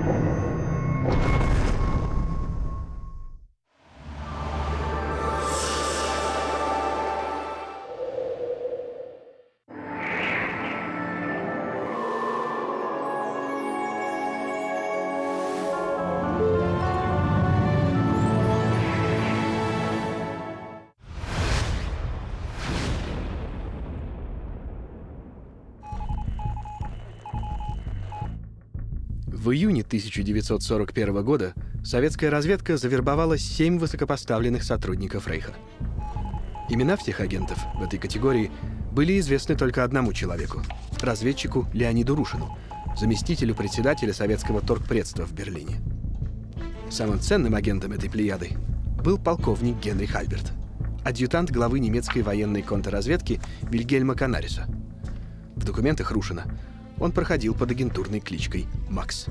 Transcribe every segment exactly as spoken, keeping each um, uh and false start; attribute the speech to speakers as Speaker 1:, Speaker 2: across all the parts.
Speaker 1: В июне тысяча девятьсот сорок первого года советская разведка завербовала семь высокопоставленных сотрудников Рейха. Имена всех агентов в этой категории были известны только одному человеку – разведчику Леониду Рушину, заместителю председателя советского торгпредства в Берлине. Самым ценным агентом этой плеяды был полковник Генрих Альберт, адъютант главы немецкой военной контрразведки Вильгельма Канариса. В документах Рушина он проходил под агентурной кличкой «Макс».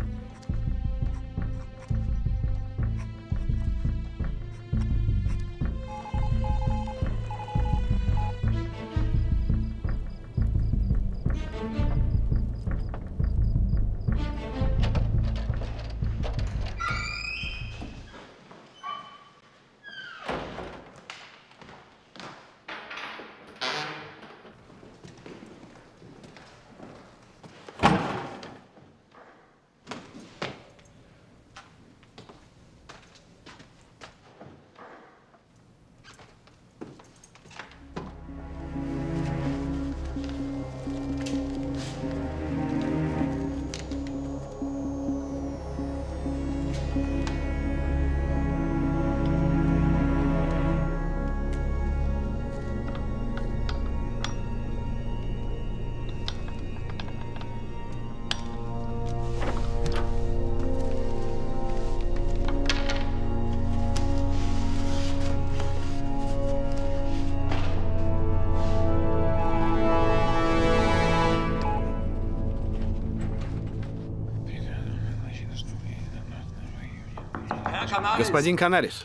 Speaker 1: Господин Канарис.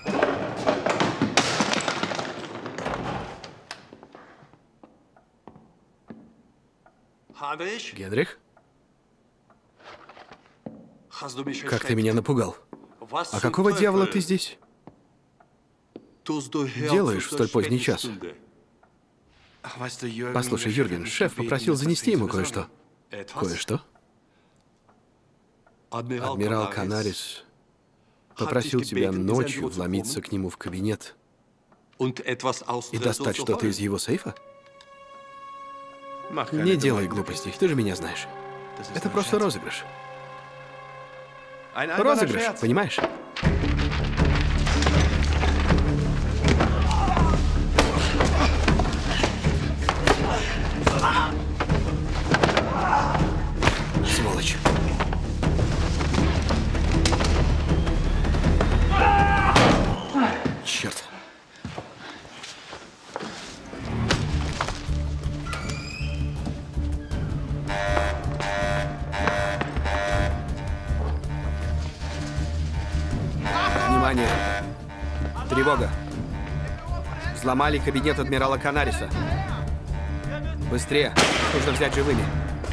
Speaker 1: Генрих? Как ты меня напугал. А какого дьявола ты здесь делаешь в столь поздний час? Послушай, Юрген, шеф попросил занести ему кое-что. Кое-что? Адмирал Канарис попросил тебя ночью вломиться к нему в кабинет и достать что-то из его сейфа? Не делай глупостей, ты же меня знаешь. Это просто розыгрыш. Розыгрыш, понимаешь? Сволочь. Черт. Внимание! Тревога! Взломали кабинет адмирала Канариса. Быстрее! Нужно взять живыми.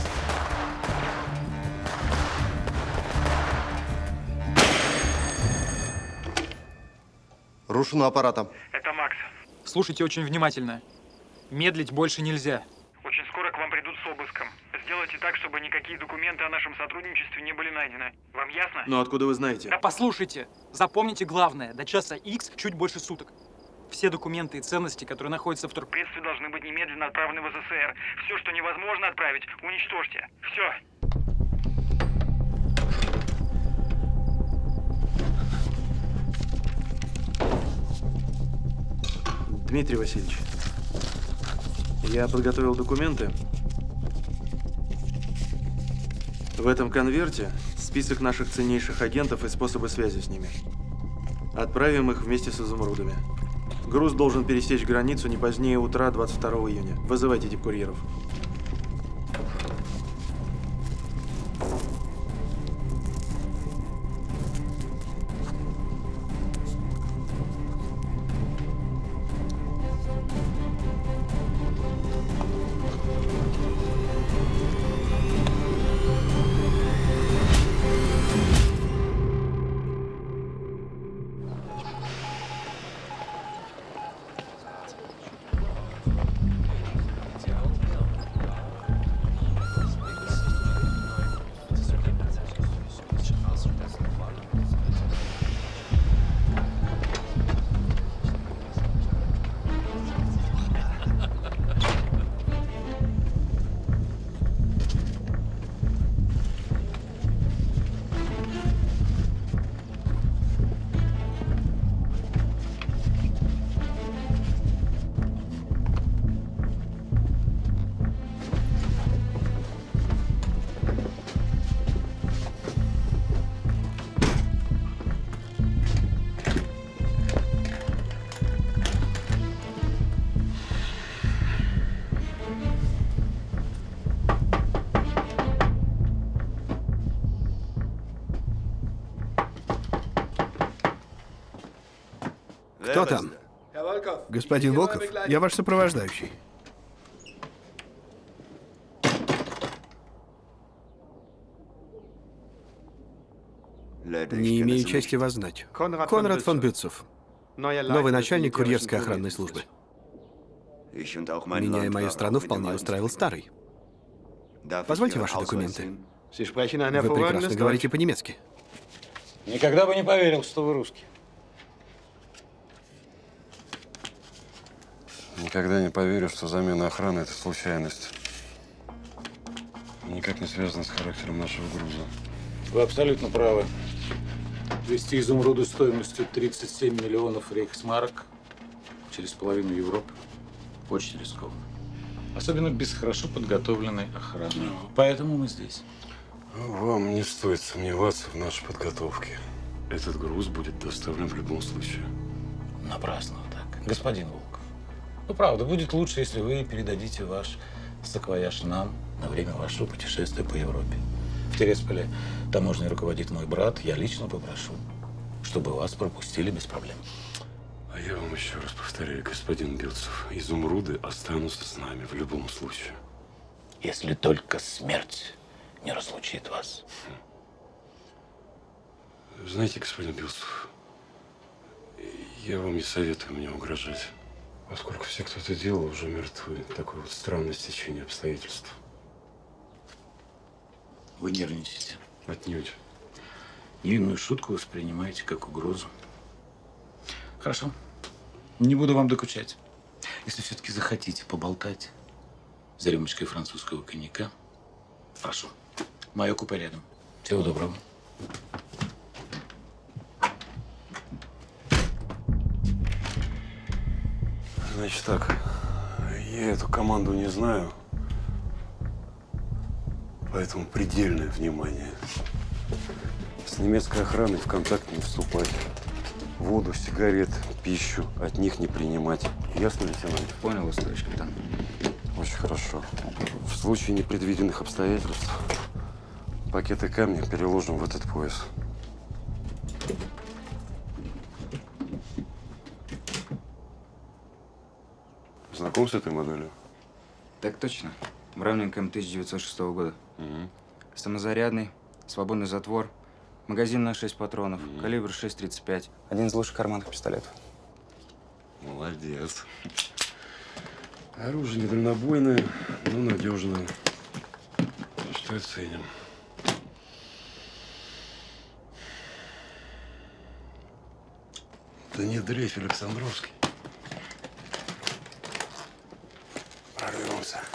Speaker 2: Рушину аппаратом.
Speaker 3: Это Макс.
Speaker 4: Слушайте очень внимательно. Медлить больше нельзя.
Speaker 3: Очень скоро к вам придут с обыском. Сделайте так, чтобы никакие документы о нашем сотрудничестве не были найдены. Вам ясно?
Speaker 2: Но откуда вы знаете?
Speaker 4: Да послушайте. Запомните главное. До часа Х чуть больше суток. Все документы и ценности, которые находятся в торгпредстве,
Speaker 3: должны быть немедленно отправлены в СССР. Все, что невозможно отправить, уничтожьте. Все.
Speaker 2: Дмитрий Васильевич, я подготовил документы. В этом конверте список наших ценнейших агентов и способы связи с ними. Отправим их вместе с изумрудами. Груз должен пересечь границу не позднее утра двадцать второго июня. Вызывайте дипкурьеров.
Speaker 1: Кто там? Господин Волков, я ваш сопровождающий. Не имею чести вас знать. Конрад фон Бютцов, новый начальник курьерской охранной службы. Меня и мою страну вполне устраивал старый. Позвольте ваши документы. Вы прекрасно говорите по-немецки.
Speaker 5: Никогда бы не поверил, что вы русский.
Speaker 6: Никогда не поверю, что замена охраны – это случайность. Никак не связано с характером нашего груза.
Speaker 5: Вы абсолютно правы. Везти изумруды стоимостью тридцать семь миллионов рейхсмарок через половину Европы очень рискованно. Особенно без хорошо подготовленной охраны. Поэтому мы здесь.
Speaker 6: Вам не стоит сомневаться в нашей подготовке. Этот груз будет доставлен в любом случае.
Speaker 5: Напрасно вы так, господин Волков. Ну, правда, будет лучше, если вы передадите ваш саквояж нам на время вашего путешествия по Европе. В Тересполе таможней руководит мой брат. Я лично попрошу, чтобы вас пропустили без проблем.
Speaker 6: А я вам еще раз повторяю, господин Бютцов, изумруды останутся с нами в любом случае.
Speaker 5: Если только смерть не разлучит вас.
Speaker 6: Знаете, господин Бютцов, я вам не советую мне угрожать, поскольку все, кто это делал, уже мертвы. Такое вот странное стечение обстоятельств.
Speaker 5: Вы нервничаете.
Speaker 6: Отнюдь.
Speaker 5: Невинную шутку воспринимаете как угрозу. Хорошо. Не буду вам докучать. Если все-таки захотите поболтать за рюмочкой французского коньяка, прошу. Мое купе рядом. Всего доброго.
Speaker 6: Значит так, я эту команду не знаю, поэтому предельное внимание. С немецкой охраной в контакт не вступать. Воду, сигарет, пищу от них не принимать. Ясно, лейтенант?
Speaker 7: Понял вас, товарищ капитан.
Speaker 6: Очень хорошо. В случае непредвиденных обстоятельств пакеты камня переложим в этот пояс. Знаком с этой моделью?
Speaker 7: Так точно. Браунинг тысяча девятьсот шестого года.
Speaker 6: Угу.
Speaker 7: Самозарядный, свободный затвор, магазин на шесть патронов, угу. Калибр шесть тридцать пять. Один из лучших карманных пистолетов.
Speaker 6: Молодец. Оружие недальнобойное, но надежное. Что и ценим. Да не дрейфь, Александровский. Прорвемся.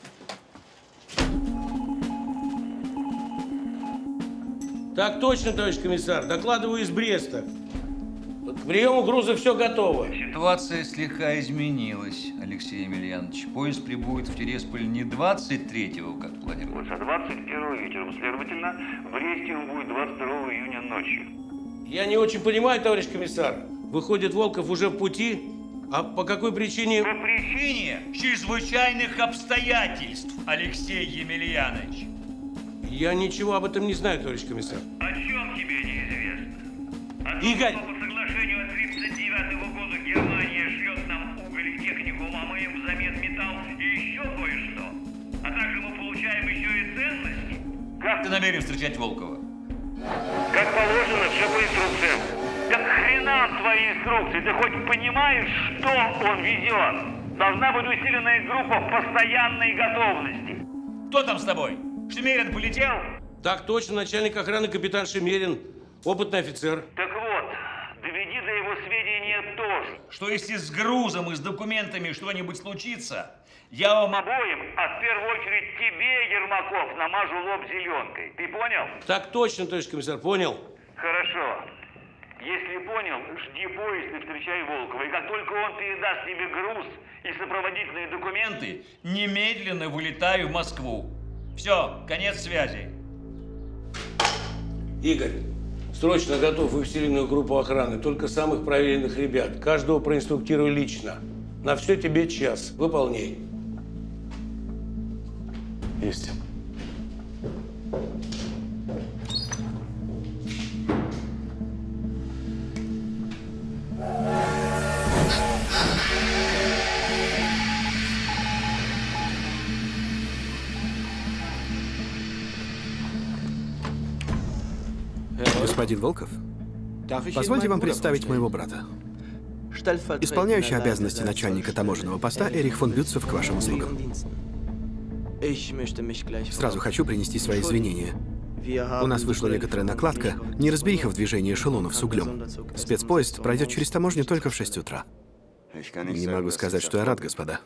Speaker 8: Так точно, товарищ комиссар. Докладываю из Бреста. К приему груза все готово.
Speaker 9: Ситуация слегка изменилась, Алексей Емельянович. Поезд прибудет в Тересполь не двадцать третьего, как планировалось,
Speaker 3: а двадцать первого вечером. Следовательно, в Бресте он будет двадцать второго июня ночью.
Speaker 8: Я не очень понимаю, товарищ комиссар. Выходит, Волков уже в пути? А по какой причине?
Speaker 9: По причине чрезвычайных обстоятельств, Алексей Емельянович.
Speaker 8: Я ничего об этом не знаю, товарищ комиссар.
Speaker 3: О чем тебе неизвестно? О том,
Speaker 8: Игорь!
Speaker 3: что по соглашению от тридцать девятого года Германия шлет нам уголь и технику, а мы им взамен металл и еще кое-что. А также мы получаем еще и ценности.
Speaker 9: Как ты намерен встречать Волкова?
Speaker 3: Как положено, все по инструкциям. Так хренам твои инструкции, ты хоть понимаешь, что он везет? Должна быть усиленная группа в постоянной готовности.
Speaker 9: Кто там с тобой? Шемерин полетел?
Speaker 8: Так точно, начальник охраны капитан Шемерин, опытный офицер.
Speaker 3: Так вот, доведи до его сведения тоже.
Speaker 9: Что если с грузом и с документами что-нибудь случится, я вам
Speaker 3: обоим, а в первую очередь тебе, Ермаков, намажу лоб зеленкой. Ты понял?
Speaker 8: Так точно, товарищ комиссар, понял.
Speaker 3: Хорошо. Если понял, жди поезд и встречай Волкова. И как только он передаст тебе груз и сопроводительные документы,
Speaker 9: немедленно вылетаю в Москву. Все, конец связи.
Speaker 8: Игорь, срочно готов в усиленную группу охраны. Только самых проверенных ребят. Каждого проинструктирую лично. На все тебе час. Выполняй.
Speaker 6: Есть.
Speaker 1: Господин Волков, позвольте вам представить моего брата. Исполняющий обязанности начальника таможенного поста Эрих фон Бютцев к вашим услугам. Сразу хочу принести свои извинения. У нас вышла некоторая накладка, неразбериха в движении эшелонов с углем. Спецпоезд пройдет через таможню только в шесть утра. Не могу сказать, что я рад, господа.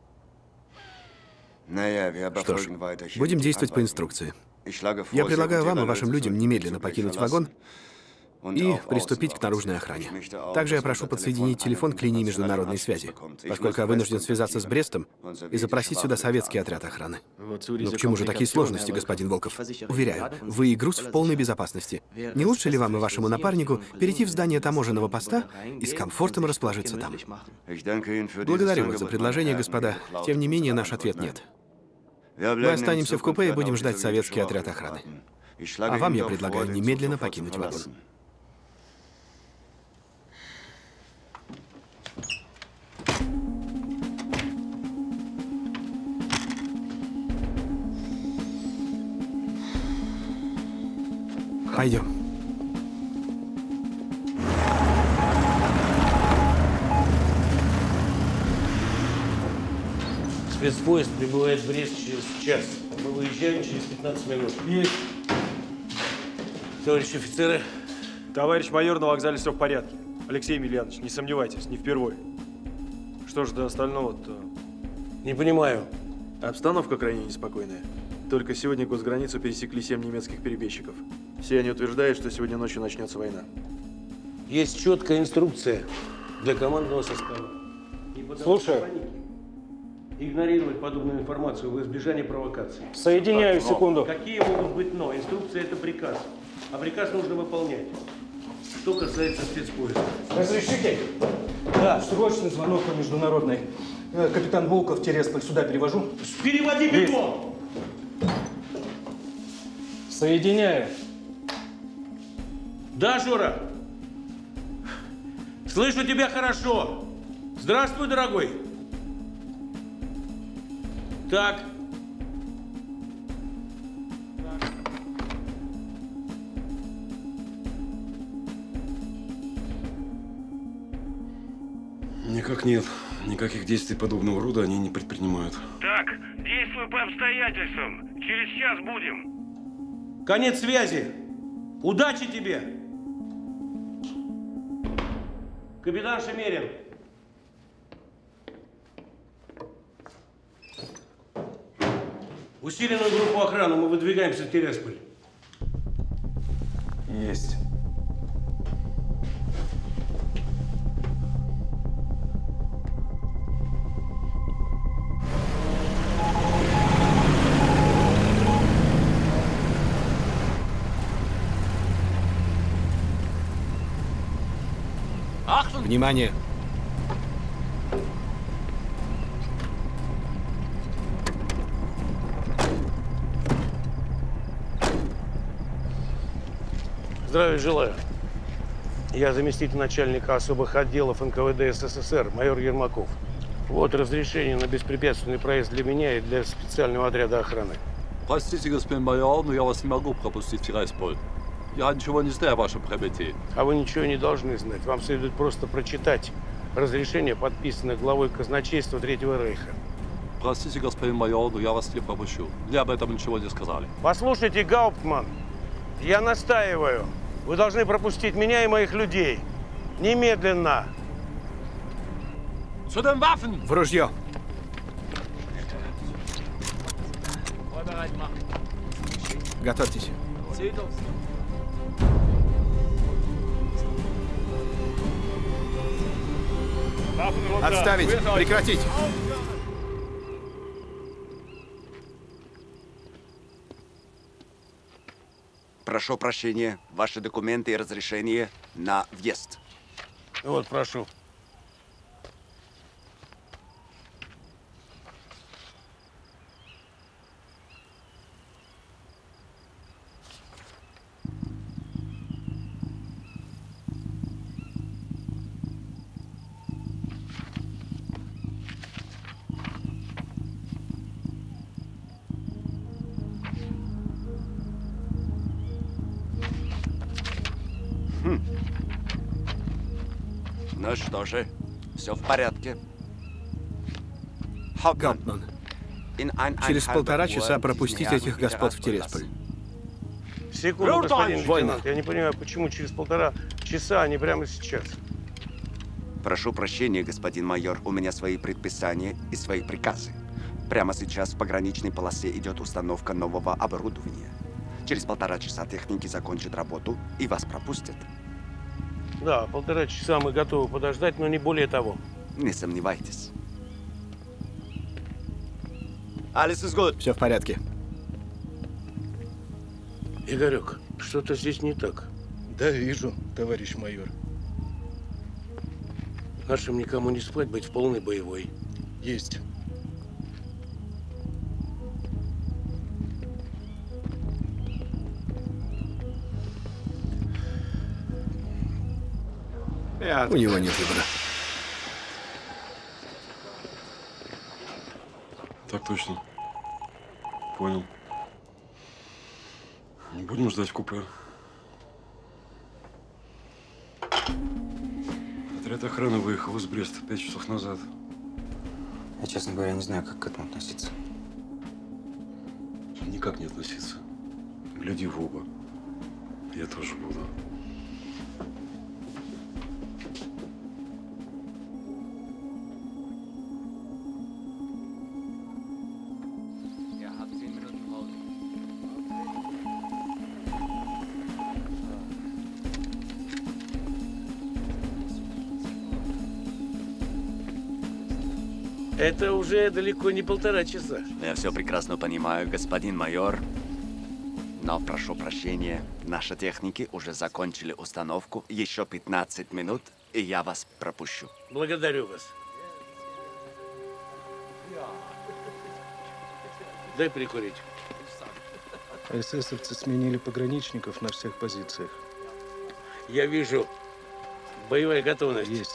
Speaker 1: Что ж, будем действовать по инструкции. Я предлагаю вам и вашим людям немедленно покинуть вагон и приступить к наружной охране. Также я прошу подсоединить телефон к линии международной связи, поскольку я вынужден связаться с Брестом и запросить сюда советский отряд охраны. Но к чему же такие сложности, господин Волков? Уверяю, вы и груз в полной безопасности. Не лучше ли вам и вашему напарнику перейти в здание таможенного поста и с комфортом расположиться там? Благодарю вас за предложение, господа. Тем не менее, наш ответ нет. Мы останемся в купе и будем ждать советский отряд охраны. А вам я предлагаю немедленно покинуть вагон. Пойдем.
Speaker 8: Спецпоезд прибывает в Брест через час. Мы выезжаем через пятнадцать минут.
Speaker 2: Есть.
Speaker 8: Товарищи офицеры.
Speaker 2: Товарищ майор, на вокзале все в порядке. Алексей Емельянович, не сомневайтесь, не впервые. Что ж до остального-то?
Speaker 8: Не понимаю.
Speaker 2: Обстановка крайне неспокойная. Только сегодня госграницу пересекли семь немецких перебежчиков. Все они утверждают, что сегодня ночью начнется война.
Speaker 8: Есть четкая инструкция для командного состава.
Speaker 2: Слушаю.
Speaker 8: Игнорировать подобную информацию в избежание провокации.
Speaker 2: Соединяю,
Speaker 8: но.
Speaker 2: секунду.
Speaker 8: Какие могут быть но? Инструкция – это приказ. А приказ нужно выполнять. Что касается спецпоезда.
Speaker 10: Разрешите? Да, срочный звонок по международной. Капитан Волков, Тересполь, сюда перевожу.
Speaker 8: Переводи бегом!
Speaker 10: Соединяю.
Speaker 8: Да, Жора? Слышу тебя хорошо. Здравствуй, дорогой. Так.
Speaker 6: Никак нет. Никаких действий подобного рода они не предпринимают.
Speaker 3: Так, действуй по обстоятельствам. Через час будем.
Speaker 8: Конец связи. Удачи тебе. Капитан Шемерин. Усиленную группу охраны, мы выдвигаемся в Тересполь.
Speaker 6: Есть.
Speaker 1: Внимание!
Speaker 8: Здравия желаю. Я заместитель начальника особых отделов эн ка вэ дэ эс эс эс эр, майор Ермаков. Вот разрешение на беспрепятственный проезд для меня и для специального отряда охраны.
Speaker 11: Простите, господин майор, но я вас не могу пропустить в Тирасполь. Я ничего не знаю о вашем прибытии.
Speaker 8: А вы ничего не должны знать. Вам следует просто прочитать разрешение, подписанное главой казначейства Третьего Рейха.
Speaker 11: Простите, господин майор, но я вас не пропущу. Мне об этом ничего не сказали.
Speaker 8: Послушайте, Гауптман, я настаиваю. Вы должны пропустить меня и моих людей. Немедленно.
Speaker 1: В ружье. Готовьтесь. Отставить! Прекратить!
Speaker 12: Прошу прощения, ваши документы и разрешение на въезд.
Speaker 8: Вот, прошу.
Speaker 12: Хм. Ну что же, все в порядке.
Speaker 1: Гауптман, через полтора часа пропустить этих господ в Тиресполь.
Speaker 8: Секунду, господин лейтенант. Я не понимаю, почему через полтора часа, а не прямо сейчас.
Speaker 12: Прошу прощения, господин майор. У меня свои предписания и свои приказы. Прямо сейчас в пограничной полосе идет установка нового оборудования. Через полтора часа техники закончат работу и вас пропустят.
Speaker 8: Да, полтора часа мы готовы подождать, но не более того.
Speaker 12: Не сомневайтесь.
Speaker 1: Все в порядке.
Speaker 8: Игорек, что-то здесь не так.
Speaker 10: Да, вижу, товарищ майор.
Speaker 8: Нашим никому не спать, быть в полной боевой.
Speaker 10: Есть.
Speaker 1: У него нет выбора.
Speaker 6: Так точно. Понял. Не будем ждать в купе. Отряд охраны выехал из Бреста пять часов назад.
Speaker 7: Я, честно говоря, не знаю, как к этому относиться.
Speaker 6: Никак не относиться. Гляди в оба. Я тоже буду.
Speaker 8: Это уже далеко не полтора часа.
Speaker 12: Я все прекрасно понимаю, господин майор. Но прошу прощения, наши техники уже закончили установку. Еще пятнадцать минут, и я вас пропущу.
Speaker 8: Благодарю вас. Дай прикурить.
Speaker 10: Эсэсовцы сменили пограничников на всех позициях.
Speaker 8: Я вижу. Боевая готовность.
Speaker 10: Есть.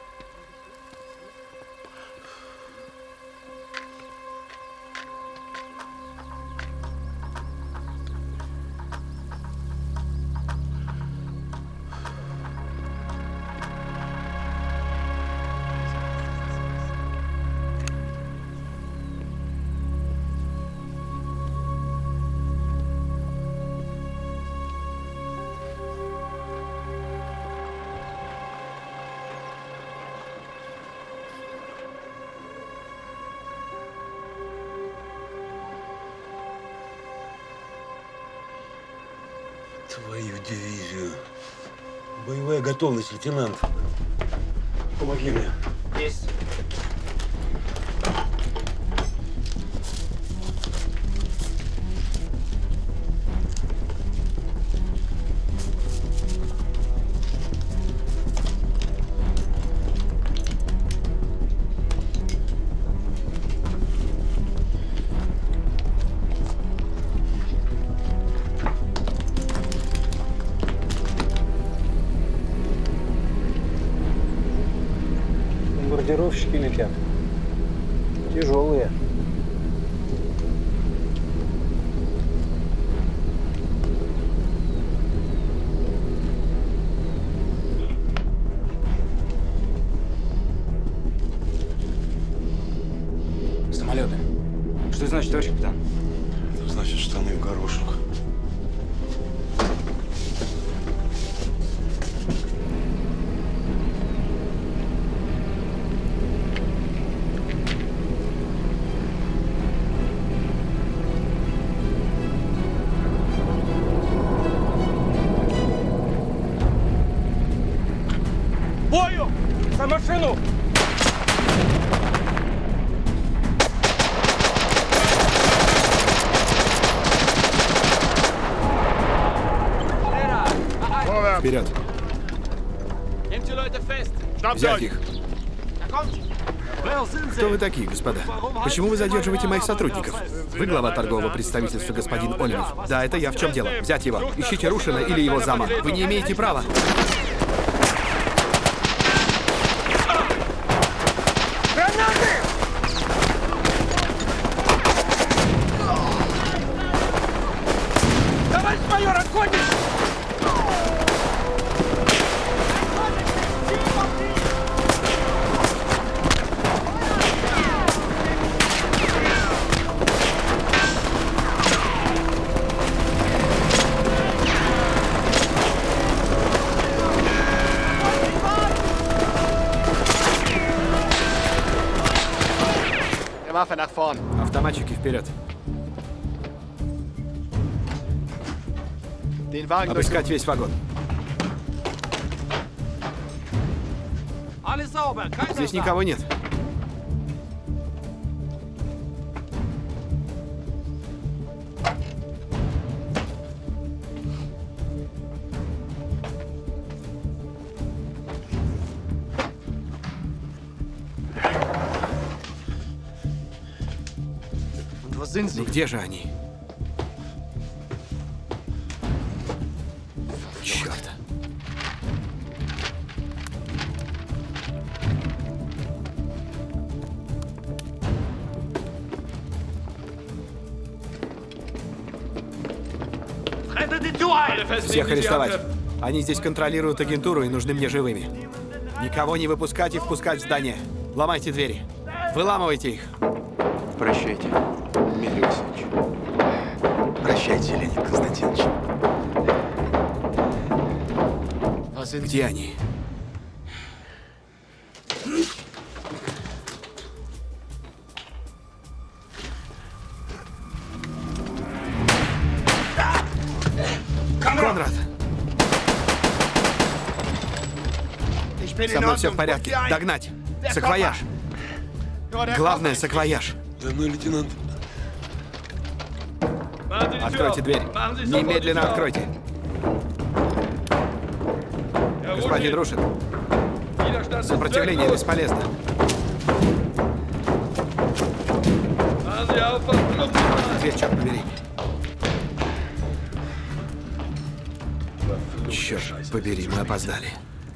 Speaker 6: Твою дивизию. Боевая готовность, лейтенант. Помоги мне.
Speaker 7: Есть.
Speaker 10: Бомбардировщики летят. Тяжелые.
Speaker 7: Самолеты. Что это значит, товарищ капитан?
Speaker 6: Это значит штаны в горошек.
Speaker 8: Бою! За машину!
Speaker 1: Вперед! Взять их! Кто вы такие, господа? Почему вы задерживаете моих сотрудников? Вы глава торгового представительства, господин Оливер. Да, это я. В чем дело? Взять его. Ищите Рушина или его зама. Вы не имеете права.
Speaker 8: Товарищ майор, отходишь!
Speaker 1: Автоматчики вперед. Обыскать весь вагон. Здесь никого нет. Ну где же они? Черт. Всех арестовать. Они здесь контролируют агентуру и нужны мне живыми. Никого не выпускать и впускать в здание. Ломайте двери. Выламывайте их.
Speaker 2: Прощайте, Дмитрий Васильевич. Прощайте, Леонид Константинович.
Speaker 1: Где они? Конрад! Со мной все в порядке. Догнать. Саквояж. Главное, саквояж.
Speaker 13: За мной, лейтенант.
Speaker 1: Откройте дверь. Немедленно откройте. Господин Рушин. Сопротивление бесполезно. Дверь, черт побери. Черт побери, мы опоздали.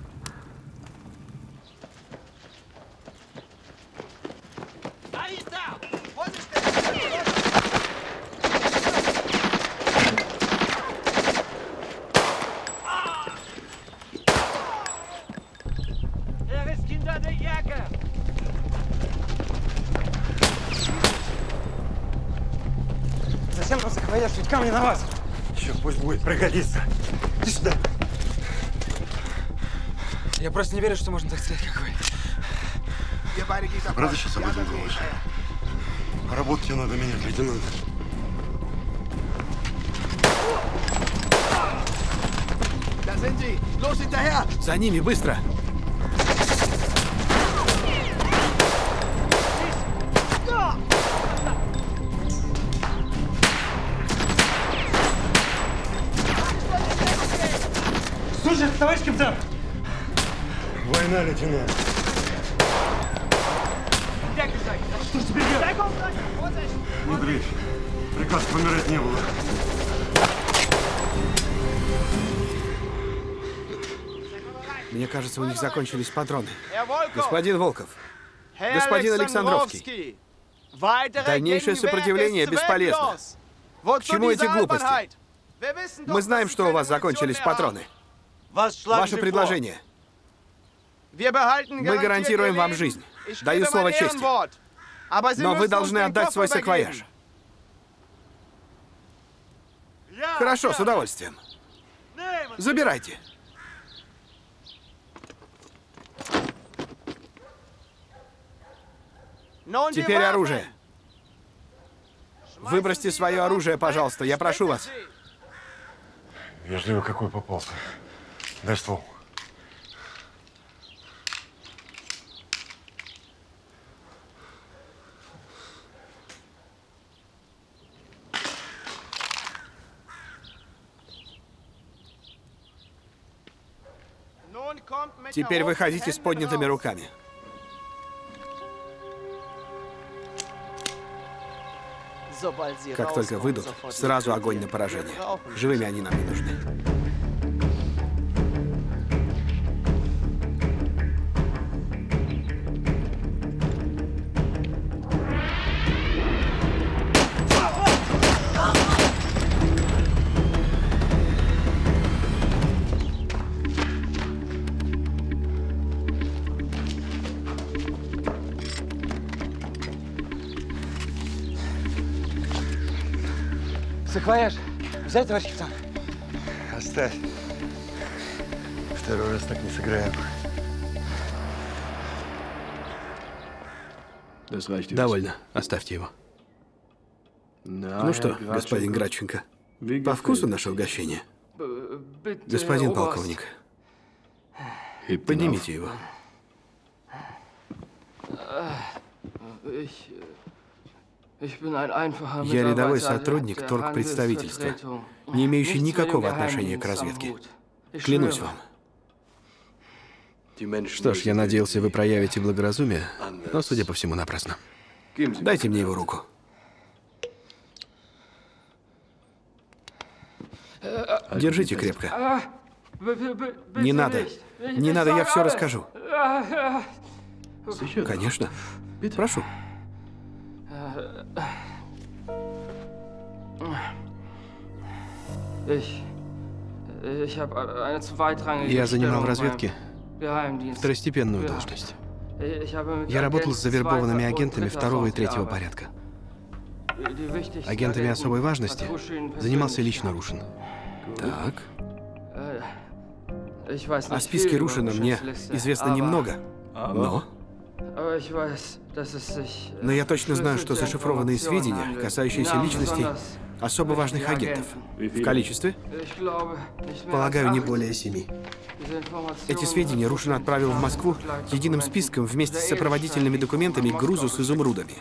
Speaker 7: Зачем нам саквояж? Ведь камни на вас.
Speaker 6: Еще пусть будет, пригодится. Иди сюда.
Speaker 7: Я просто не верю, что можно так стрелять, как вы.
Speaker 6: Правда сейчас об этом думаешь? Работать тебе надо менять, лейтенант.
Speaker 1: За ними, быстро!
Speaker 10: Слушай, товарищ капитан!
Speaker 6: Война, лейтенант.
Speaker 10: Что тебе делать?
Speaker 6: Не дрейфь. Приказ помирать не было.
Speaker 1: Мне кажется, у них закончились патроны. Господин Волков, господин Александровский, дальнейшее сопротивление бесполезно. К чему эти глупости? Мы знаем, что у вас закончились патроны. Ваше предложение. Мы гарантируем вам жизнь. Даю слово чести. Но вы должны отдать свой саквояж. Хорошо, с удовольствием. Забирайте. Теперь оружие. Выбросьте свое оружие, пожалуйста, я прошу вас.
Speaker 6: Вежливый какой попался. Дай ствол.
Speaker 1: Теперь выходите с поднятыми руками. Как только выйдут, сразу огонь на поражение. Живыми они нам не нужны.
Speaker 7: Саквояж. Взять, товарищ капитан?
Speaker 6: Оставь. Второй раз так не сыграем.
Speaker 1: Довольно. Оставьте его. Ну что, господин Градченко, по вкусу наше угощение? Господин полковник, поднимите его. Я рядовой сотрудник торгпредставительства, не имеющий никакого отношения к разведке. Клянусь вам. Что ж, я надеялся, вы проявите благоразумие, но, судя по всему, напрасно. Дайте мне его руку. Держите крепко. Не надо. Не надо, я все расскажу. Конечно. Прошу. Я занимал в разведке второстепенную должность. Я работал с завербованными агентами второго и третьего порядка. Агентами особой важности занимался лично Рушин. Так. О списке Рушина мне известно немного, но... Но я точно знаю, что зашифрованные сведения, касающиеся личностей особо важных агентов. В количестве? Полагаю, не более семи. Эти сведения Рушин отправил в Москву единым списком вместе с сопроводительными документами к грузу с изумрудами.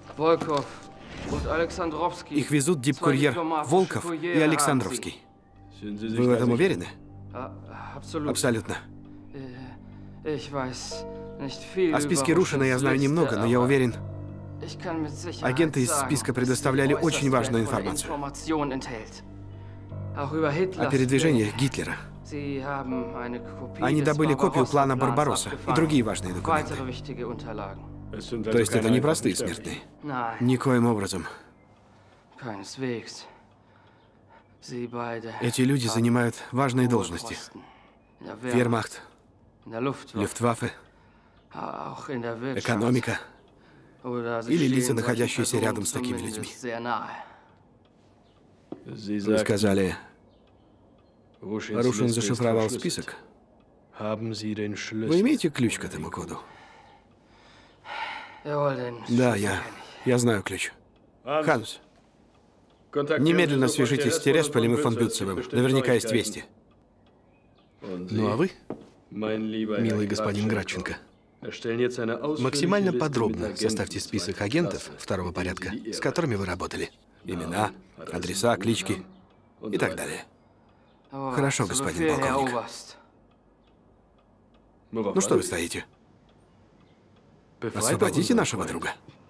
Speaker 1: Их везут дипкурьер Волков и Александровский. Вы в этом уверены? Абсолютно. О списке Рушина я знаю немного, но я уверен, агенты из списка предоставляли очень важную информацию о передвижениях Гитлера. Они добыли копию плана Барбаросса и другие важные документы. То есть это не простые смертные? Никоим образом. Эти люди занимают важные должности. Вермахт, Люфтваффе, экономика или лица, находящиеся рядом с такими людьми. Вы сказали, Рушин зашифровал список? Вы имеете ключ к этому коду? Да, я, я знаю ключ. Ханс, немедленно свяжитесь с Тересполем и фон Бютцевым. Наверняка есть вести. Ну а вы, милый господин Градченко, максимально подробно составьте список агентов второго порядка, с которыми вы работали. Имена, адреса, клички и так далее. Хорошо, господин полковник. Ну что вы стоите? Освободите нашего друга.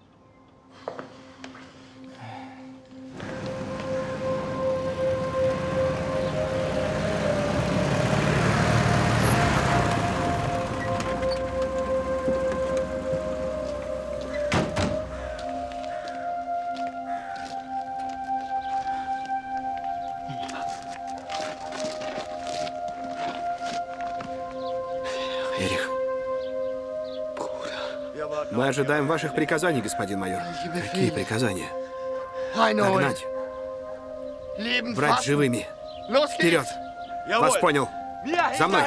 Speaker 1: Мы ожидаем ваших приказаний, господин майор. Какие приказания? Нагнать. Брать живыми. Вперед! Вас понял. За мной!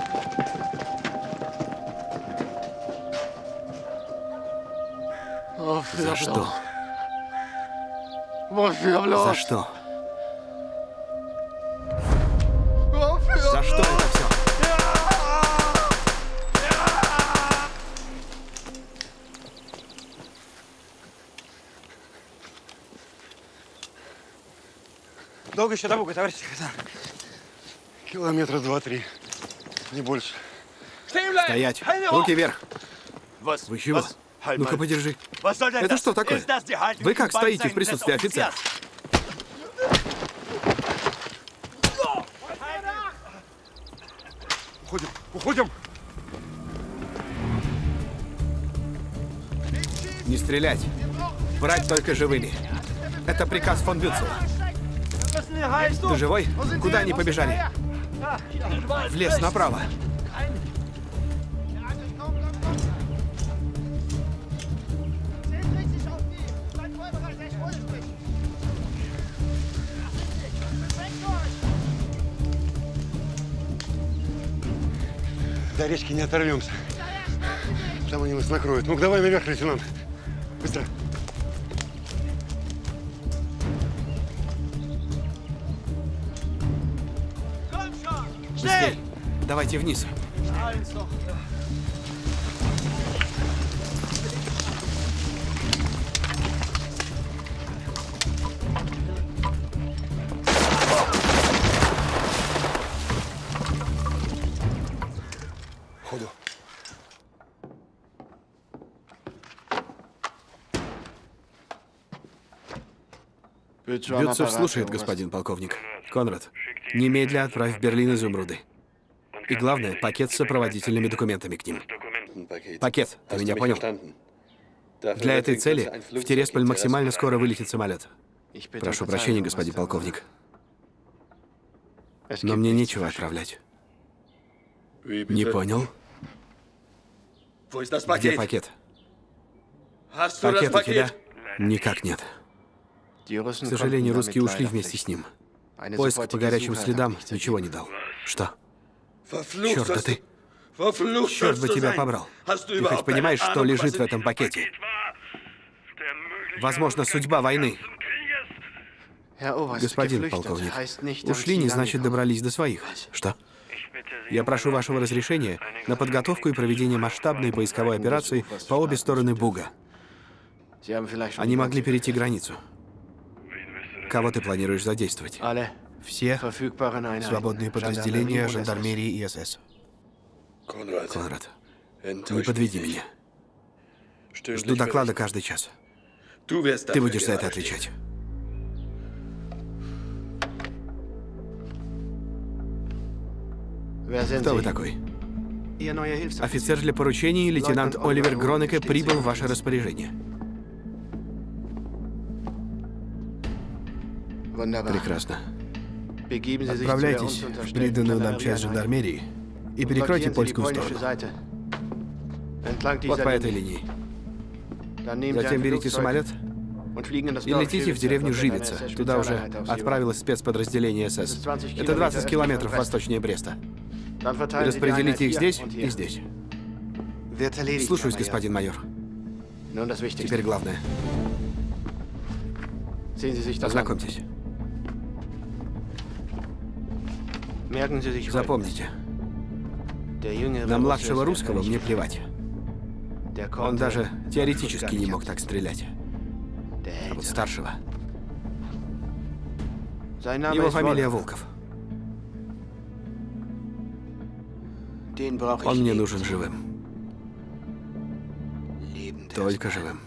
Speaker 1: За что? За что? За что это все?
Speaker 13: Долго еще до Буга, товарищ капитан?
Speaker 6: Километра два-три, не больше.
Speaker 1: Стоять! Руки вверх! Вы чего? Ну-ка, подержи. Это что такое? Вы как стоите в присутствии офицера?
Speaker 6: Уходим, уходим!
Speaker 1: Не стрелять. Брать только живыми. Это приказ фон Бютцева. Ты живой? Куда они побежали? В лес направо.
Speaker 6: До речки не оторвемся. Там они нас накроют. Ну-ка, давай наверх, лейтенант.
Speaker 14: Быстро.
Speaker 1: Быстрей! Давайте вниз.
Speaker 14: Ходу.
Speaker 1: Бютцев слушает, господин полковник. Конрад, немедля отправь в Берлин изумруды. И главное, пакет с сопроводительными документами к ним. Пакет, ты меня понял? Для этой цели в Тиресполь максимально скоро вылетит самолет. Прошу прощения, господин полковник. Но мне нечего отправлять. Не понял? Где пакет? Пакет у тебя? Никак нет. К сожалению, русские ушли вместе с ним. Поиск по горячим следам ничего не дал. Что? Черт, да ты... Черт бы тебя побрал. Ты хоть понимаешь, что лежит в этом пакете? Возможно, судьба войны. Господин полковник, ушли не значит добрались до своих. Что? Я прошу вашего разрешения на подготовку и проведение масштабной поисковой операции по обе стороны Буга. Они могли перейти границу. Кого ты планируешь задействовать? Все свободные подразделения жандармерии и СС. Конрад, не подведи меня. Жду доклада каждый час. Ты будешь за это отвечать. Кто вы такой? Офицер для поручений, лейтенант Оливер Гронеке прибыл в ваше распоряжение. Прекрасно. Отправляйтесь в приданную нам часть жандармерии и перекройте польскую сторону. Вот по этой линии. Затем берите самолет и летите в деревню Живица. Туда уже отправилось спецподразделение СС. Это двадцать километров восточнее Бреста. Распределите их здесь и здесь. Слушаюсь, господин майор. Теперь главное. Ознакомьтесь. Запомните. На младшего русского мне плевать. Он даже теоретически не мог так стрелять. А вот старшего... Его фамилия Волков. Он мне нужен живым. Только живым.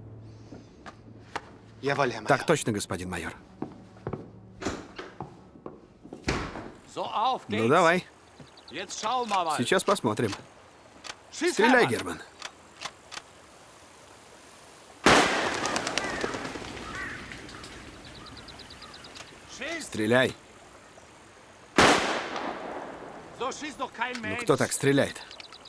Speaker 1: Так точно, господин майор. Ну давай. Сейчас посмотрим. Стреляй, Герман. Стреляй. Ну кто так стреляет?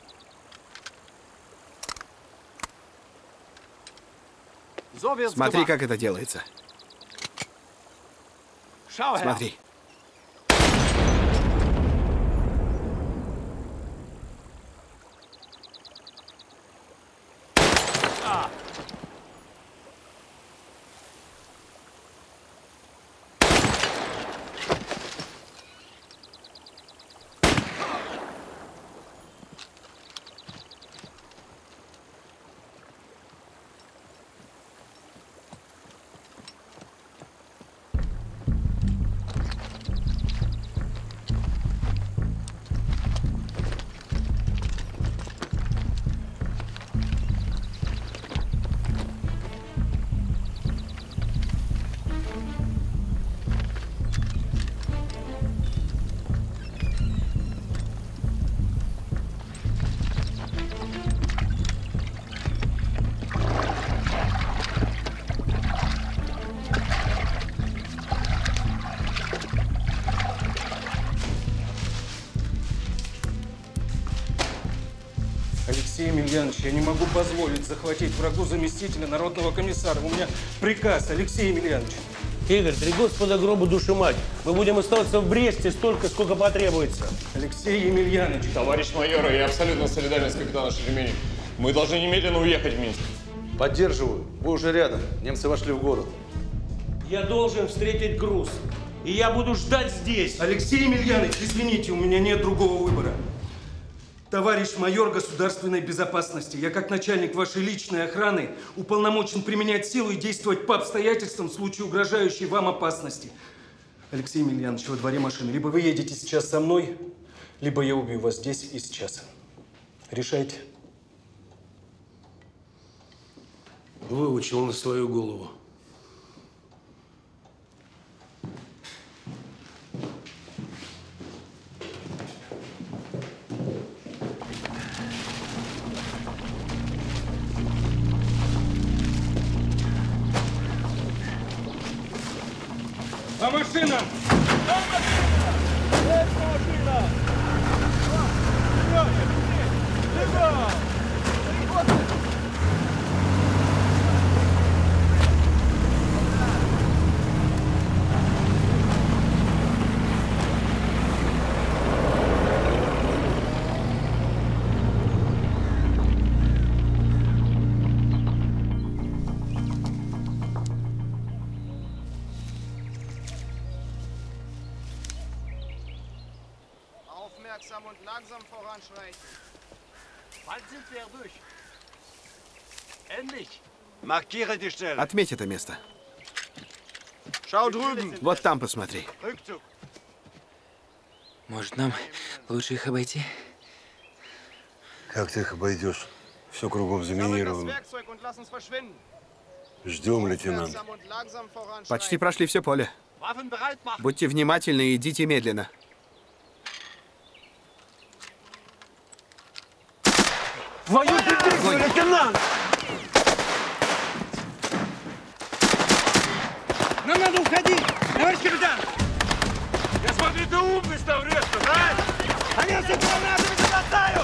Speaker 1: Смотри, как это делается. Смотри.
Speaker 10: Алексей Емельянович, я не могу позволить захватить врагу заместителя народного комиссара. У меня приказ, Алексей Емельянович.
Speaker 8: Игорь, три Господа гробу душу мать. Мы будем оставаться в Бресте столько, сколько потребуется.
Speaker 10: Алексей Емельянович.
Speaker 15: Товарищ майор, я абсолютно солидарен с капитаном Шеременем. Мы должны немедленно уехать в Минск.
Speaker 14: Поддерживаю. Вы уже рядом. Немцы вошли в город.
Speaker 8: Я должен встретить груз. И я буду ждать здесь. Алексей Емельянович, извините, у меня нет другого выбора. Товарищ майор государственной безопасности, я как начальник вашей личной охраны уполномочен применять силу и действовать по обстоятельствам в случае угрожающей вам опасности. Алексей Емельянович, во дворе машины. Либо вы едете сейчас со мной, либо я убью вас здесь и сейчас. Решайте.
Speaker 15: Выучил на свою голову.
Speaker 8: По машинам!
Speaker 16: Aufmerksam und langsam voranschreiten. Bald sind wir durch. Endlich.
Speaker 1: Markiere die Stelle. Отметь это место.
Speaker 16: Schau drüben.
Speaker 1: Вот там посмотри.
Speaker 16: Rückzug.
Speaker 7: Может, нам лучше их обойти?
Speaker 6: Как ты их обойдешь? Все кругом заминировано. Ждем, лейтенант.
Speaker 1: Почти прошли все поле. Будьте внимательны и идите медленно.
Speaker 8: Твою дивизию, лейтенант! Нам надо уходить! Товарищ капитан! Я смотрю, ты умный стал резко, да? Они все гранатами забросают!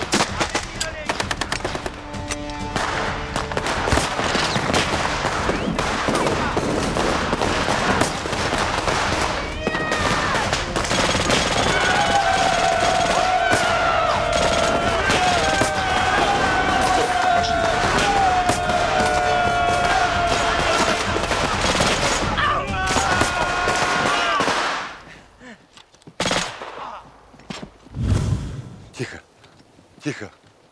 Speaker 6: Тихо. Тихо.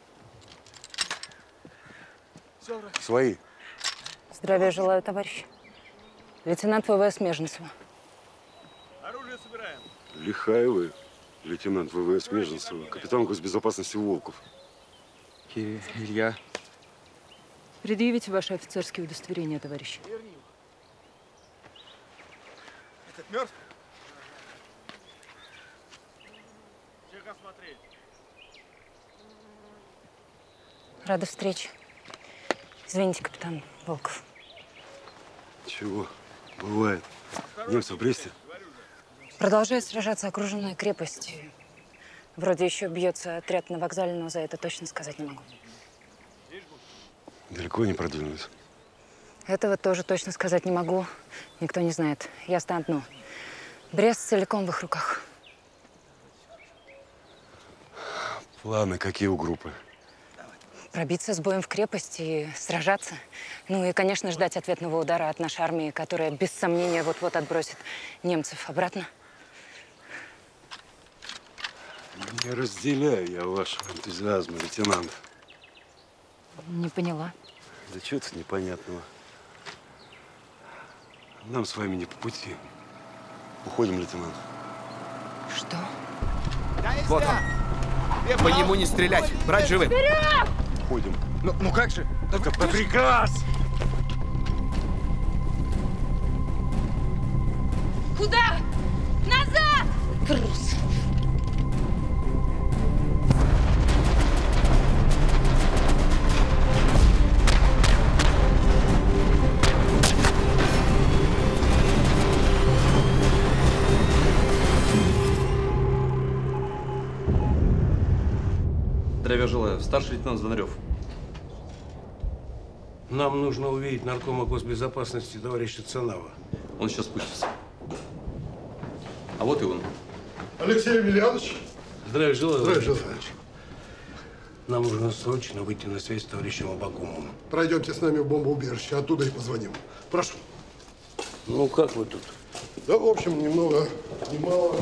Speaker 6: Свои.
Speaker 17: Здравия желаю, товарищ. Лейтенант ВВС Меженцева.
Speaker 8: Оружие собираем.
Speaker 6: Лихая вы, лейтенант ВВС Меженцева, капитан госбезопасности Волков.
Speaker 7: Кирилл, Илья.
Speaker 17: Предъявите ваше офицерские удостоверения, товарищ.
Speaker 16: Этот мертв? Всех осмотреть.
Speaker 17: Рада встрече. Извините, капитан Волков.
Speaker 6: Чего? Бывает. Немцы в Бресте?
Speaker 17: Продолжает сражаться окруженная крепость. Вроде еще бьется отряд на вокзале, но за это точно сказать не могу.
Speaker 6: Далеко не продвинулись.
Speaker 17: Этого тоже точно сказать не могу. Никто не знает. Ясно одно. Брест целиком в их руках.
Speaker 6: Планы какие у группы?
Speaker 17: Пробиться с боем в крепость и сражаться. Ну и, конечно, ждать ответного удара от нашей армии, которая, без сомнения, вот-вот отбросит немцев обратно.
Speaker 6: Не разделяю я вашего энтузиазма, лейтенант.
Speaker 17: Не поняла.
Speaker 6: Да что тут непонятного? Нам с вами не по пути. Уходим, лейтенант.
Speaker 17: Что?
Speaker 1: Вот он. По нему не стрелять. Брать живым.
Speaker 16: Вперед!
Speaker 6: Уходим.
Speaker 16: Ну, ну как же?
Speaker 6: Это приказ!
Speaker 17: Куда? Назад! Трус!
Speaker 14: Здравия желаю. Старший лейтенант Звонарев.
Speaker 8: Нам нужно увидеть наркома госбезопасности товарища Цанава.
Speaker 14: Он сейчас спустится. А вот и он.
Speaker 18: Алексей Емельянович.
Speaker 8: Здравия желаю.
Speaker 18: Здравия желаю.
Speaker 8: Нам нужно срочно выйти на связь с товарищем Абакумовым.
Speaker 15: Пройдемте с нами в бомбоубежище, оттуда и позвоним. Прошу.
Speaker 8: Ну, как вы тут?
Speaker 15: Да, в общем, немного, немало.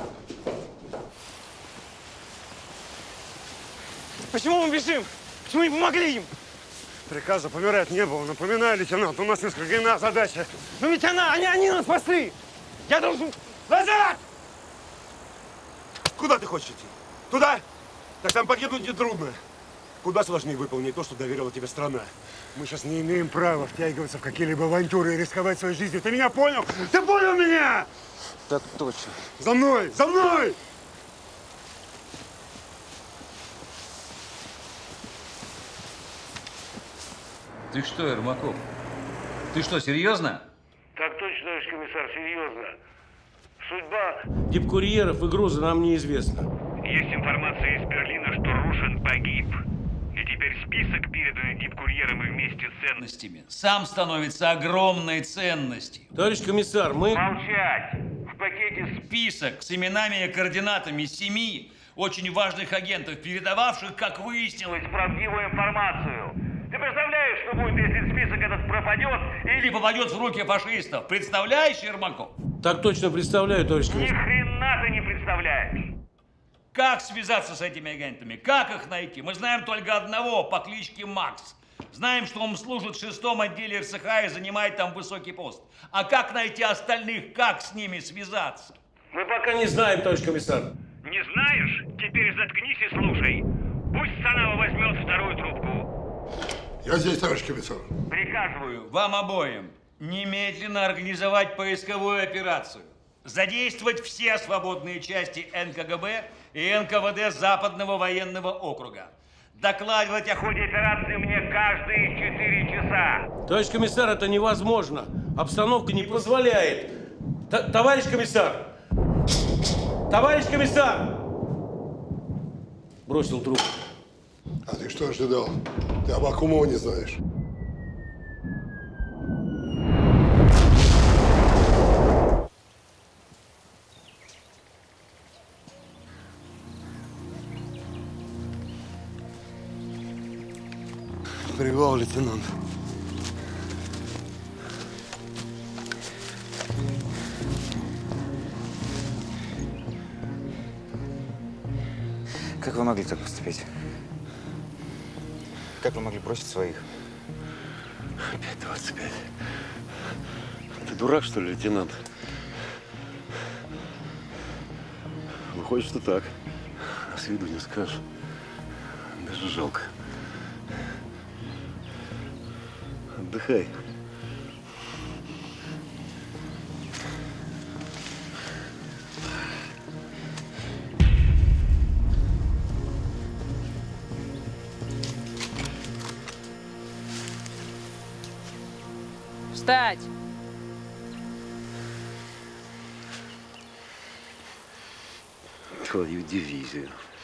Speaker 13: Почему мы бежим? Почему не помогли им?
Speaker 8: Приказа помирать не было. Напоминаю, лейтенант, у нас несколько иная задача.
Speaker 13: Ну ведь она, они, они нас спасли! Я должен... Назад!
Speaker 8: Куда ты хочешь идти? Туда? Так там погибнуть нетрудно. Куда сложнее выполнить то, что доверила тебе страна. Мы сейчас не имеем права втягиваться в какие-либо авантюры и рисковать своей жизнью. Ты меня понял? Ты понял меня?
Speaker 7: Так точно.
Speaker 8: За мной! За мной!
Speaker 9: Ты что, Ермаков? Ты что, серьезно?
Speaker 3: Так точно, товарищ комиссар, серьезно. Судьба...
Speaker 8: Дипкурьеров и груза нам неизвестно.
Speaker 3: Есть информация из Берлина, что Рушин погиб. И теперь список, переданный дипкурьером и вместе с ценностями,
Speaker 9: Сам становится огромной ценностью.
Speaker 8: Товарищ комиссар, мы...
Speaker 3: Молчать! В пакете
Speaker 9: Список с именами и координатами семи очень важных агентов, передававших, как выяснилось,
Speaker 3: правдивую информацию. Ты представляешь, что будет, если список этот пропадет
Speaker 9: или попадет в руки фашистов? Представляешь, Ермаков?
Speaker 8: Так точно представляю, товарищ
Speaker 3: Ни
Speaker 8: комиссар.
Speaker 3: хрена ты не представляешь.
Speaker 9: Как связаться с этими агентами? Как их найти? Мы знаем только одного по кличке Макс. Знаем, что он служит в шестом отделе эр цэ ха и занимает там высокий пост. А как найти остальных? Как с ними связаться?
Speaker 3: Мы
Speaker 8: Пока не знаем, товарищ комиссар.
Speaker 3: Не знаешь? Теперь заткнись и слушай. Пусть Санава возьмет вторую трубку.
Speaker 15: Я здесь, товарищ комиссар.
Speaker 9: Приказываю вам обоим немедленно организовать поисковую операцию. Задействовать все свободные части эн ка гэ бэ и эн ка вэ дэ Западного военного округа. Докладывать о ходе операции мне каждые четыре часа.
Speaker 8: Товарищ комиссар, это невозможно. Обстановка не позволяет. Т Товарищ комиссар! Товарищ комиссар! Бросил трубку.
Speaker 15: А ты что ожидал? Ты Абакумова не знаешь.
Speaker 8: Привал, лейтенант.
Speaker 7: Как вы могли так поступить? Как вы могли бросить своих?
Speaker 6: Опять двадцать пять. Ты дурак, что ли, лейтенант? Выходит, что так. А с виду не скажешь. Даже жалко. Отдыхай.
Speaker 17: Встать!
Speaker 6: Твою дивизию.